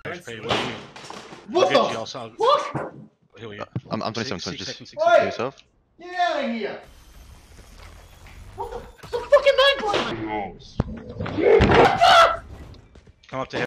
What the fuck? Here we go. I'm 27, so just Wait. kill yourself. Get out of here! What the fucking nine. Come up to him.